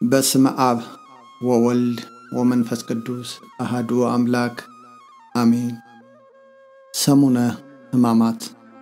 በስመ አብ ወወልድ ወመንፈስ ቅዱስ አሐዱ አምላክ አሜን። ሰሙነ ሕማማት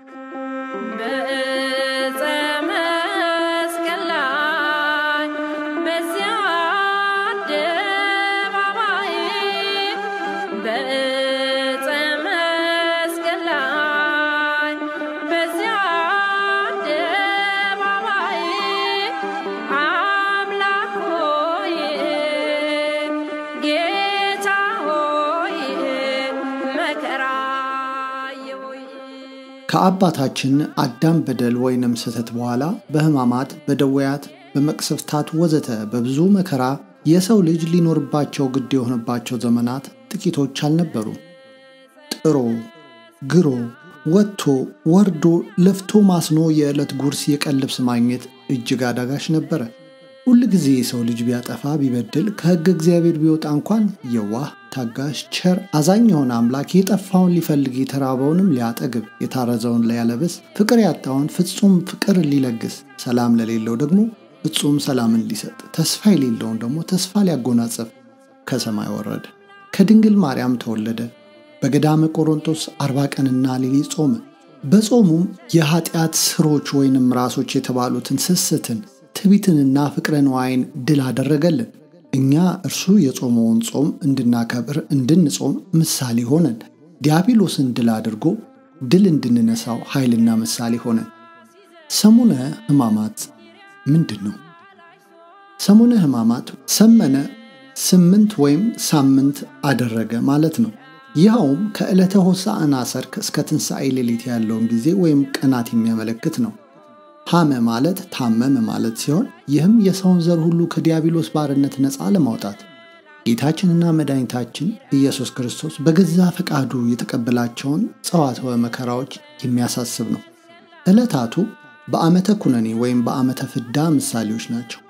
ከአባታችን አዳም በደል ወይንም ስህተት በኋላ በሕማማት በደዌያት በመቅሰፍታት ወዘተ በብዙ መከራ የሰው ልጅ ሊኖርባቸው ግድ የሆነባቸው ዘመናት ጥቂቶች አልነበሩ። ጥሮ ግሮ ወጥቶ ወርዶ ለፍቶ ማስኖ የዕለት ጉርስ የቀን ልብስ ማግኘት እጅግ አዳጋች ነበረ። ሁል ጊዜ የሰው ልጅ ቢያጠፋ ቢበድል ከሕግ እግዚአብሔር ቢወጣ እንኳን የዋህ ታጋሽ ቸር አዛኝ የሆነ አምላክ የጠፋውን ሊፈልግ የተራበውንም ሊያጠግብ የታረዘውን ሊያለብስ ፍቅር ያጣውን ፍጹም ፍቅር ሊለግስ ሰላም ለሌለው ደግሞ ፍጹም ሰላምን ሊሰጥ ተስፋ የሌለውን ደግሞ ተስፋ ሊያጎናጽፍ ከሰማይ ወረደ። ከድንግል ማርያም ተወለደ። በገዳመ ቆሮንቶስ 40 ቀንና ሌሊት ጾመ። በጾሙም የኃጢአት ስሮች ወይንም ራሶች የተባሉትን ስስትን ትዕቢትንና ፍቅረ ነዋይን ድል አደረገልን። እኛ እርሱ የጾመውን ጾም እንድናከብር እንድንጾም ምሳሌ ሆነን ዲያብሎስን ድል አድርጎ ድል እንድንነሳው ኃይልና ምሳሌ ሆነን። ሰሙነ ሕማማት ምንድነው? ሰሙነ ሕማማት ሰመነ 8 ወይም ሳምንት አደረገ ማለት ነው። ይኸውም ከዕለተ ሆሳዕና ሰርክ እስከ ትንሣኤ ሌሊት ያለውን ጊዜ ወይም ቀናት የሚያመለክት ነው። ሐመ ማለት ታመመ ማለት ሲሆን ይህም የሰውን ዘር ሁሉ ከዲያብሎስ ባርነት ነፃ ለማውጣት ጌታችንና መድኃኒታችን ኢየሱስ ክርስቶስ በገዛ ፈቃዱ የተቀበላቸውን ጸዋትወ መከራዎች የሚያሳስብ ነው። ዕለታቱ በዓመተ ኩነኔ ወይም በዓመተ ፍዳ ምሳሌዎች ናቸው።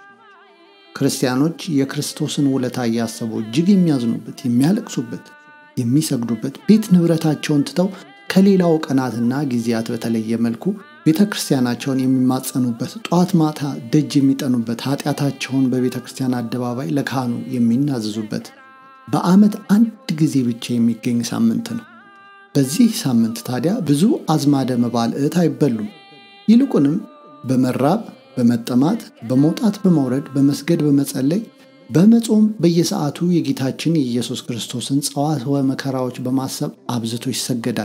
ክርስቲያኖች የክርስቶስን ውለታ እያሰቡ እጅግ የሚያዝኑበት፣ የሚያለቅሱበት፣ የሚሰግዱበት ቤት ንብረታቸውን ትተው ከሌላው ቀናትና ጊዜያት በተለየ መልኩ ቤተ ክርስቲያናቸውን የሚማጸኑበት፣ ጧት ማታ ደጅ የሚጠኑበት፣ ኃጢአታቸውን በቤተ ክርስቲያን አደባባይ ለካህኑ የሚናዘዙበት በዓመት አንድ ጊዜ ብቻ የሚገኝ ሳምንት ነው። በዚህ ሳምንት ታዲያ ብዙ አዝማደ መባልዕት አይበሉም። ይልቁንም በመራብ በመጠማት በመውጣት በመውረድ በመስገድ በመጸለይ በመጾም በየሰዓቱ የጌታችን የኢየሱስ ክርስቶስን ጸዋትወ መከራዎች በማሰብ አብዝቶ ይሰገዳል።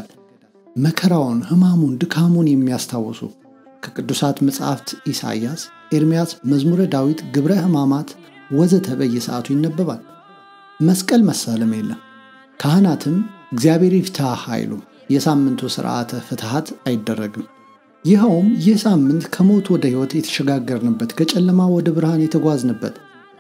መከራውን፣ ሕማሙን፣ ድካሙን የሚያስታውሱ ከቅዱሳት መጻሕፍት ኢሳይያስ፣ ኤርምያስ፣ መዝሙረ ዳዊት፣ ግብረ ሕማማት ወዘተ በየሰዓቱ ይነበባል። መስቀል መሳለም የለም። ካህናትም እግዚአብሔር ይፍታህ አይሉም። የሳምንቱ ሥርዓተ ፍትሐት አይደረግም። ይኸውም ይህ ሳምንት ከሞት ወደ ሕይወት የተሸጋገርንበት ከጨለማ ወደ ብርሃን የተጓዝንበት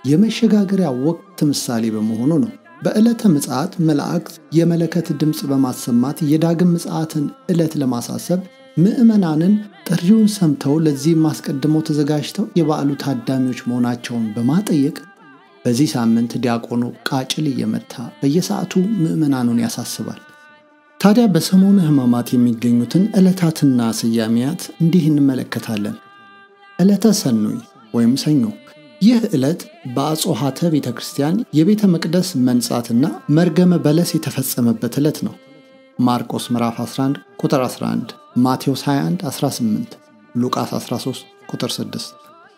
የመሸጋገሪያ ወቅት ምሳሌ በመሆኑ ነው። በዕለተ ምጽአት መላእክት የመለከት ድምፅ በማሰማት የዳግም ምጽአትን ዕለት ለማሳሰብ ምዕመናንን ጥሪውን ሰምተው ለዚህም አስቀድመው ተዘጋጅተው የበዓሉ ታዳሚዎች መሆናቸውን በማጠየቅ በዚህ ሳምንት ዲያቆኑ ቃጭል እየመታ በየሰዓቱ ምዕመናኑን ያሳስባል። ታዲያ በሰሙነ ሕማማት የሚገኙትን ዕለታትና ስያሜያት እንዲህ እንመለከታለን። ዕለተ ሰኑይ ወይም ሰኞ። ይህ ዕለት በአጾሃተ ቤተ ክርስቲያን የቤተ መቅደስ መንጻትና መርገመ በለስ የተፈጸመበት ዕለት ነው። ማርቆስ ምዕራፍ 11 ቁጥር 11፣ ማቴዎስ 21 18፣ ሉቃስ 13 ቁጥር 6።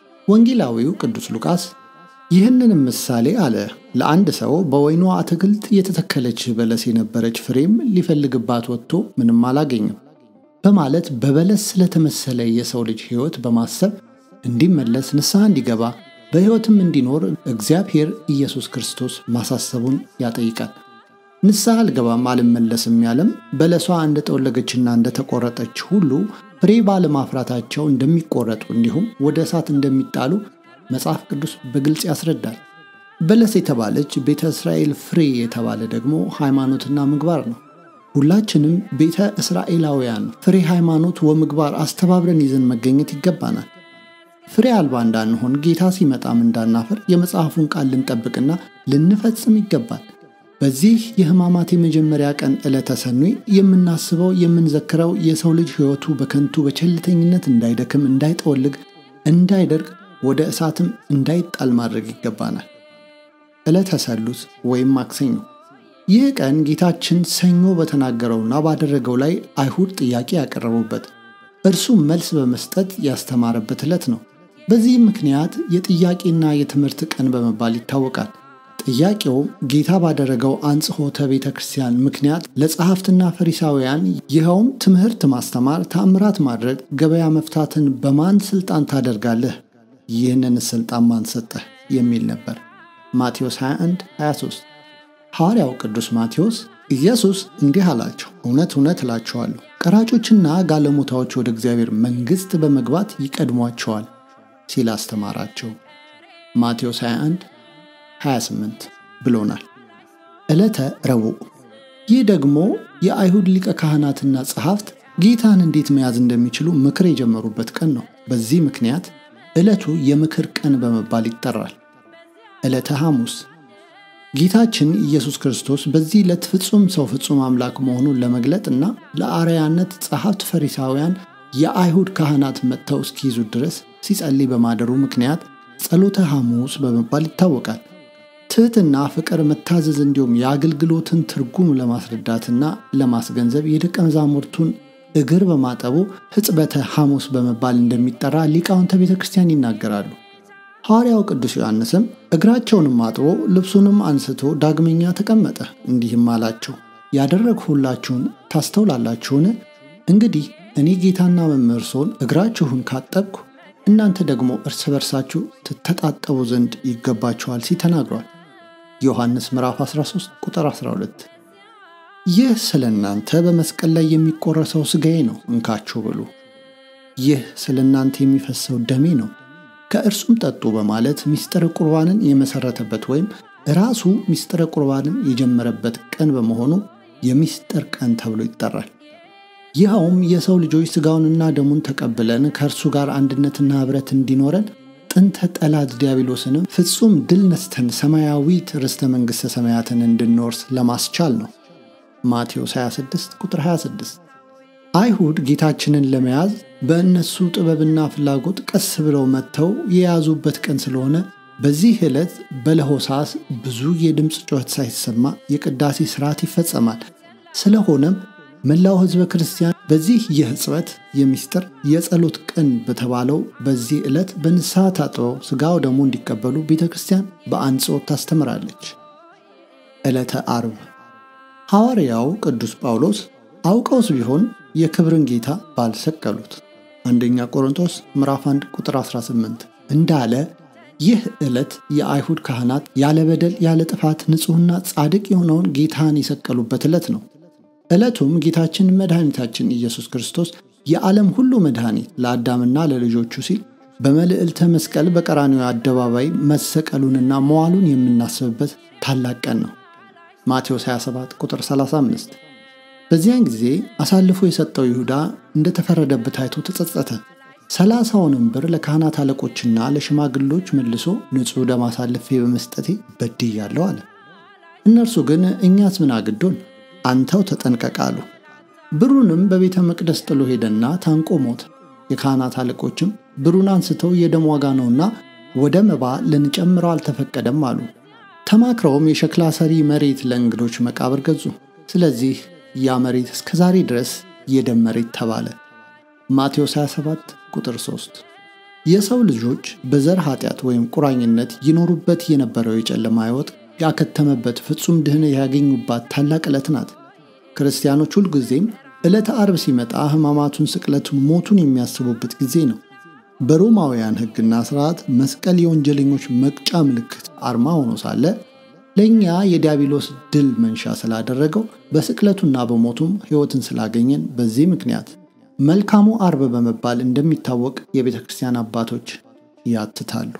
ወንጌላዊው ቅዱስ ሉቃስ ይህንንም ምሳሌ አለ። ለአንድ ሰው በወይኑ አትክልት የተተከለች በለስ የነበረች ፍሬም ሊፈልግባት ወጥቶ ምንም አላገኘም በማለት በበለስ ስለተመሰለ የሰው ልጅ ሕይወት በማሰብ እንዲመለስ ንስሐ እንዲገባ በሕይወትም እንዲኖር እግዚአብሔር ኢየሱስ ክርስቶስ ማሳሰቡን ያጠይቃል። ንስሐ አልገባም አልመለስም ያለም በለሷ እንደጠወለገችና እንደተቆረጠች ሁሉ ፍሬ ባለማፍራታቸው እንደሚቆረጡ እንዲሁም ወደ እሳት እንደሚጣሉ መጽሐፍ ቅዱስ በግልጽ ያስረዳል። በለስ የተባለች ቤተ እስራኤል ፍሬ የተባለ ደግሞ ሃይማኖትና ምግባር ነው። ሁላችንም ቤተ እስራኤላውያን ፍሬ ሃይማኖት ወምግባር አስተባብረን ይዘን መገኘት ይገባናል። ፍሬ አልባ እንዳንሆን ጌታ ሲመጣም እንዳናፈር የመጽሐፉን ቃል ልንጠብቅና ልንፈጽም ይገባል። በዚህ የሕማማት የመጀመሪያ ቀን ዕለተ ሰኑይ የምናስበው የምንዘክረው የሰው ልጅ ሕይወቱ በከንቱ በቸልተኝነት እንዳይደክም እንዳይጠወልግ እንዳይደርቅ ወደ እሳትም እንዳይጣል ማድረግ ይገባናል። ዕለተ ሰሉስ ወይም ማክሰኞ። ይህ ቀን ጌታችን ሰኞ በተናገረውና ባደረገው ላይ አይሁድ ጥያቄ ያቀረቡበት፣ እርሱም መልስ በመስጠት ያስተማረበት ዕለት ነው። በዚህም ምክንያት የጥያቄና የትምህርት ቀን በመባል ይታወቃል። ጥያቄው ጌታ ባደረገው አንጽሖተ ቤተ ክርስቲያን ምክንያት ለጸሐፍትና ፈሪሳውያን ይኸውም ትምህርት ማስተማር፣ ተአምራት ማድረግ፣ ገበያ መፍታትን በማን ሥልጣን ታደርጋለህ? ይህንን ሥልጣን ማን ሰጠህ? የሚል ነበር። ማቴዎስ 21:23። ሐዋርያው ቅዱስ ማቴዎስ ኢየሱስ እንዲህ አላቸው፣ እውነት እውነት እላችኋለሁ ቀራጮችና ጋለሞታዎች ወደ እግዚአብሔር መንግሥት በመግባት ይቀድሟቸዋል ሲል አስተማራቸው። ማቴዎስ 21:28 ብሎናል። ዕለተ ረቡዕ። ይህ ደግሞ የአይሁድ ሊቀ ካህናትና ጸሐፍት ጌታን እንዴት መያዝ እንደሚችሉ ምክር የጀመሩበት ቀን ነው። በዚህ ምክንያት ዕለቱ የምክር ቀን በመባል ይጠራል። ዕለተ ሐሙስ። ጌታችን ኢየሱስ ክርስቶስ በዚህ ዕለት ፍጹም ሰው ፍጹም አምላክ መሆኑን ለመግለጥ እና ለአርአያነት ጸሐፍት ፈሪሳውያን የአይሁድ ካህናት መጥተው እስኪይዙት ድረስ ሲጸልይ በማደሩ ምክንያት ጸሎተ ሐሙስ በመባል ይታወቃል። ትሕትና፣ ፍቅር፣ መታዘዝ እንዲሁም የአገልግሎትን ትርጉም ለማስረዳትና ለማስገንዘብ የደቀ መዛሙርቱን እግር በማጠቡ ሕጽበተ ሐሙስ በመባል እንደሚጠራ ሊቃውንተ ቤተ ክርስቲያን ይናገራሉ። ሐዋርያው ቅዱስ ዮሐንስም እግራቸውንም አጥቦ ልብሱንም አንስቶ ዳግመኛ ተቀመጠ፣ እንዲህም አላቸው፣ ያደረግሁላችሁን ታስተውላላችሁን? እንግዲህ እኔ ጌታና መምህር ስሆን እግራችሁን ካጠብኩ እናንተ ደግሞ እርስ በርሳችሁ ትተጣጠቡ ዘንድ ይገባችኋል ሲል ተናግሯል። ዮሐንስ ምዕራፍ 13 ቁጥር 12። ይህ ስለ እናንተ በመስቀል ላይ የሚቆረሰው ሥጋዬ ነው፣ እንካችሁ ብሉ። ይህ ስለ እናንተ የሚፈሰው ደሜ ነው፣ ከእርሱም ጠጡ በማለት ምስጢረ ቁርባንን የመሠረተበት ወይም ራሱ ምስጢረ ቁርባንን የጀመረበት ቀን በመሆኑ የምስጢር ቀን ተብሎ ይጠራል። ይኸውም የሰው ልጆች ሥጋውንና ደሙን ተቀብለን ከእርሱ ጋር አንድነትና ኅብረት እንዲኖረን ጥንተ ጠላት ዲያብሎስንም ፍጹም ድል ነስተን ሰማያዊት ርስተ መንግሥተ ሰማያትን እንድንወርስ ለማስቻል ነው። ማቴዎስ 26 ቁጥር 26። አይሁድ ጌታችንን ለመያዝ በእነሱ ጥበብና ፍላጎት ቀስ ብለው መጥተው የያዙበት ቀን ስለሆነ በዚህ ዕለት በለሆሳስ ብዙ የድምፅ ጩኸት ሳይሰማ የቅዳሴ ሥርዓት ይፈጸማል። ስለሆነም መላው ሕዝበ ክርስቲያን በዚህ የሕጽበት የምስጢር የጸሎት ቀን በተባለው በዚህ ዕለት በንስሐ ታጥበው ሥጋው ደሙ እንዲቀበሉ ቤተ ክርስቲያን በአንጽሖት ታስተምራለች። ዕለተ ዓርብ። ሐዋርያው ቅዱስ ጳውሎስ አውቀውስ ቢሆን የክብርን ጌታ ባልሰቀሉት አንደኛ ቆሮንቶስ ምዕራፍ 1 ቁጥር 18 እንዳለ ይህ ዕለት የአይሁድ ካህናት ያለ በደል ያለ ጥፋት ንጹሕና ጻድቅ የሆነውን ጌታን የሰቀሉበት ዕለት ነው። ዕለቱም ጌታችን መድኃኒታችን ኢየሱስ ክርስቶስ የዓለም ሁሉ መድኃኒት ለአዳምና ለልጆቹ ሲል በመልዕልተ መስቀል በቀራንዮ አደባባይ መሰቀሉንና መዋሉን የምናስብበት ታላቅ ቀን ነው። ማቴዎስ 27 ቁጥር 35። በዚያን ጊዜ አሳልፎ የሰጠው ይሁዳ እንደተፈረደበት አይቶ ተጸጸተ። 30 ብር ለካህናት አለቆችና ለሽማግሎች መልሶ ንጹሕ ደም አሳልፌ በመስጠቴ በድያለሁ አለ። እነርሱ ግን እኛስ ምን አግዶን? አንተው ተጠንቀቅ አሉ። ብሩንም በቤተ መቅደስ ጥሎ ሄደና ታንቆ ሞተ። የካህናት አለቆችም ብሩን አንስተው የደም ዋጋ ነውና ወደ መባ ልንጨምረው አልተፈቀደም አሉ። ተማክረውም የሸክላ ሰሪ መሬት ለእንግዶች መቃብር ገዙ። ስለዚህ ያ መሬት እስከ ዛሬ ድረስ የደም መሬት ተባለ። ማቴዎስ 27 ቁጥር 3። የሰው ልጆች በዘር ኃጢአት ወይም ቁራኝነት ይኖሩበት የነበረው የጨለማ ሕይወት ያከተመበት ፍጹም ድህነት ያገኙባት ታላቅ ዕለት ናት። ክርስቲያኖች ሁልጊዜም ዕለተ ዓርብ ሲመጣ ሕማማቱን፣ ስቅለቱን፣ ሞቱን የሚያስቡበት ጊዜ ነው። በሮማውያን ሕግና ሥርዓት መስቀል የወንጀለኞች መቅጫ ምልክት አርማ ሆኖ ሳለ ለእኛ የዲያብሎስ ድል መንሻ ስላደረገው በስቅለቱና በሞቱም ሕይወትን ስላገኘን በዚህ ምክንያት መልካሙ ዓርብ በመባል እንደሚታወቅ የቤተ ክርስቲያን አባቶች ያትታሉ።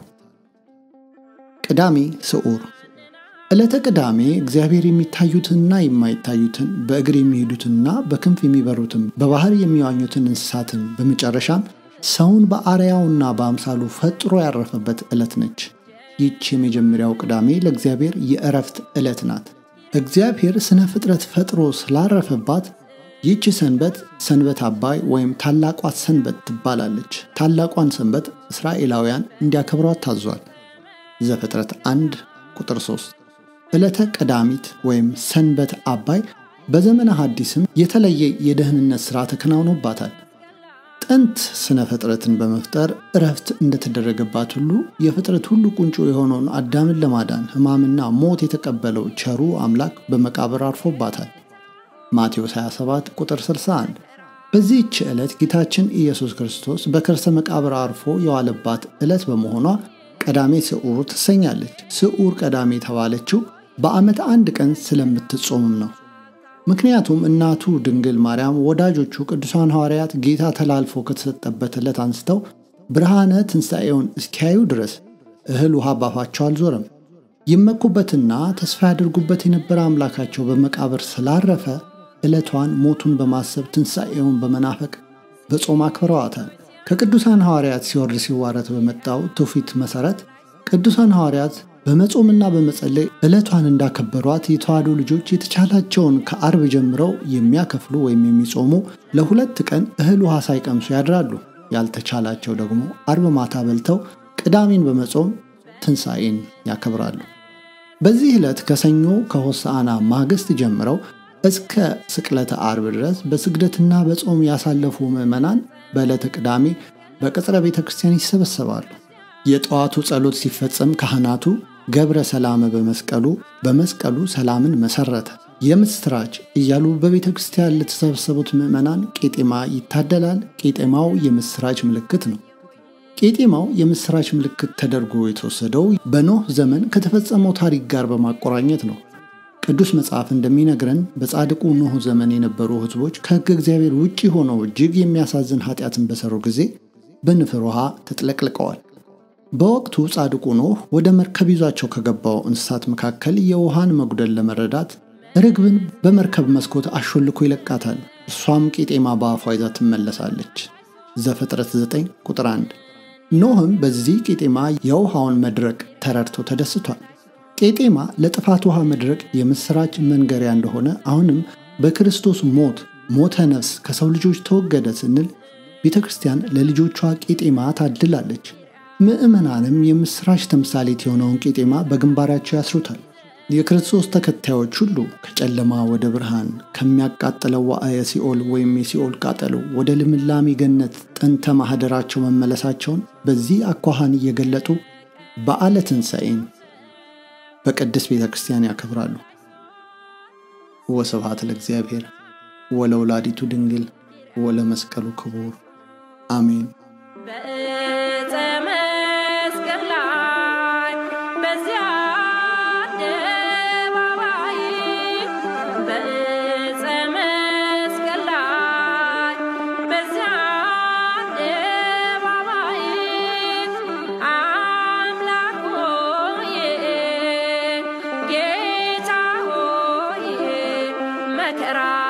ቅዳሜ ስዑር። ዕለተ ቅዳሜ እግዚአብሔር የሚታዩትንና የማይታዩትን በእግር የሚሄዱትንና በክንፍ የሚበሩትን በባህር የሚዋኙትን እንስሳትን በመጨረሻም ሰውን በአርአያውና በአምሳሉ ፈጥሮ ያረፈበት ዕለት ነች። ይህች የመጀመሪያው ቅዳሜ ለእግዚአብሔር የዕረፍት ዕለት ናት። እግዚአብሔር ስነ ፍጥረት ፈጥሮ ስላረፈባት ይህች ሰንበት ሰንበት አባይ ወይም ታላቋ ሰንበት ትባላለች። ታላቋን ሰንበት እስራኤላውያን እንዲያከብሯት ታዟል። ዘፍጥረት 1 ቁጥር 3። ዕለተ ቀዳሚት ወይም ሰንበት አባይ በዘመነ ሐዲስም የተለየ የደህንነት ሥራ ተከናውኖባታል። ጥንት ስነ ፍጥረትን በመፍጠር እረፍት እንደተደረገባት ሁሉ የፍጥረት ሁሉ ቁንጮ የሆነውን አዳምን ለማዳን ሕማምና ሞት የተቀበለው ቸሩ አምላክ በመቃብር አርፎባታል። ማቴዎስ 27 ቁጥር 61። በዚህች ዕለት ጌታችን ኢየሱስ ክርስቶስ በከርሰ መቃብር አርፎ የዋለባት ዕለት በመሆኗ ቀዳሜ ስዑር ትሰኛለች። ስዑር ቀዳሜ የተባለችው በዓመት አንድ ቀን ስለምትጾምም ነው። ምክንያቱም እናቱ ድንግል ማርያም ወዳጆቹ ቅዱሳን ሐዋርያት ጌታ ተላልፎ ከተሰጠበት ዕለት አንስተው ብርሃነ ትንሣኤውን እስኪያዩ ድረስ እህል ውሃ ባፋቸው አልዞረም። ይመኩበትና ተስፋ ያደርጉበት የነበረ አምላካቸው በመቃብር ስላረፈ ዕለቷን ሞቱን በማሰብ ትንሣኤውን በመናፈቅ በጾም አክብረዋታል። ከቅዱሳን ሐዋርያት ሲወርድ ሲዋረት በመጣው ትውፊት መሠረት ቅዱሳን ሐዋርያት በመጾምና በመጸለይ ዕለቷን እንዳከበሯት የተዋሕዶ ልጆች የተቻላቸውን ከአርብ ጀምረው የሚያከፍሉ ወይም የሚጾሙ ለ2 ቀን እህል ውሃ ሳይቀምሱ ያድራሉ። ያልተቻላቸው ደግሞ አርብ ማታ በልተው ቅዳሜን በመጾም ትንሣኤን ያከብራሉ። በዚህ ዕለት ከሰኞ ከሆሳዕና ማግስት ጀምረው እስከ ስቅለተ አርብ ድረስ በስግደትና በጾም ያሳለፉ ምዕመናን በዕለተ ቅዳሜ በቅጽረ ቤተ ክርስቲያን ይሰበሰባሉ። የጠዋቱ ጸሎት ሲፈጸም ካህናቱ ገብረ ሰላም በመስቀሉ ሰላምን መሰረተ የምስራች እያሉ በቤተ ክርስቲያን ለተሰበሰቡት ምዕመናን ቄጤማ ይታደላል። ቄጤማው የምስራች ምልክት ነው። ቄጤማው የምስራች ምልክት ተደርጎ የተወሰደው በኖህ ዘመን ከተፈጸመው ታሪክ ጋር በማቆራኘት ነው። ቅዱስ መጽሐፍ እንደሚነግረን በጻድቁ ኖህ ዘመን የነበሩ ሕዝቦች ከሕገ እግዚአብሔር ውጪ ሆነው እጅግ የሚያሳዝን ኃጢአትን በሰሩ ጊዜ በንፍር ውሃ ተጥለቅልቀዋል። በወቅቱ ጻድቁ ኖህ ወደ መርከብ ይዟቸው ከገባው እንስሳት መካከል የውሃን መጉደል ለመረዳት ርግብን በመርከብ መስኮት አሾልኮ ይለቃታል። እሷም ቄጤማ በአፏ ይዛ ትመለሳለች። ዘፍጥረት 9 ቁጥር 1። ኖህም በዚህ ቄጤማ የውሃውን መድረቅ ተረድቶ ተደስቷል። ቄጤማ ለጥፋት ውሃ መድረቅ የምስራች መንገሪያ እንደሆነ አሁንም በክርስቶስ ሞተ ነፍስ ከሰው ልጆች ተወገደ ስንል ቤተ ክርስቲያን ለልጆቿ ቄጤማ ታድላለች። ምዕመናንም የምስራች ተምሳሌት የሆነውን ቄጤማ በግንባራቸው ያስሩታል። የክርስቶስ ተከታዮች ሁሉ ከጨለማ ወደ ብርሃን ከሚያቃጥለው ዋዕየ ሲኦል ወይም የሲኦል ቃጠሎ ወደ ልምላሜ ገነት ጥንተ ማኅደራቸው መመለሳቸውን በዚህ አኳኋን እየገለጡ በዓለ ትንሣኤን በቅድስት ቤተ ክርስቲያን ያከብራሉ። ወስብሐት ለእግዚአብሔር ወለወላዲቱ ድንግል ወለመስቀሉ ክቡር አሜን። መከራ